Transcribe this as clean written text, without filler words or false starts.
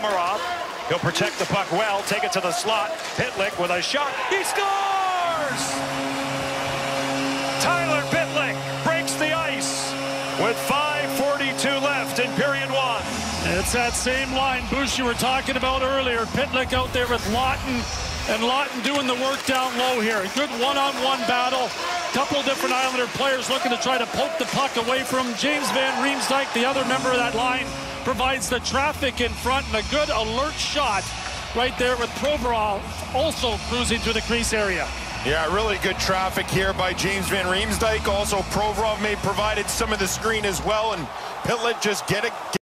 He'll protect the puck well, take it to the slot. Pitlick with a shot. He scores! Tyler Pitlick breaks the ice with 5:42 left in period one. It's that same line, Bush, you were talking about earlier. Pitlick out there with Lawton, and Lawton doing the work down low here. Good one-on-one battle. Couple different Islander players looking to try to poke the puck away from James Van Riemsdyk, the other member of that line, provides the traffic in front, and a good alert shot right there with Provorov also cruising through the crease area. Yeah, really good traffic here by James Van Riemsdyk. Also, Provorov may provided some of the screen as well, and Pitlick just get it.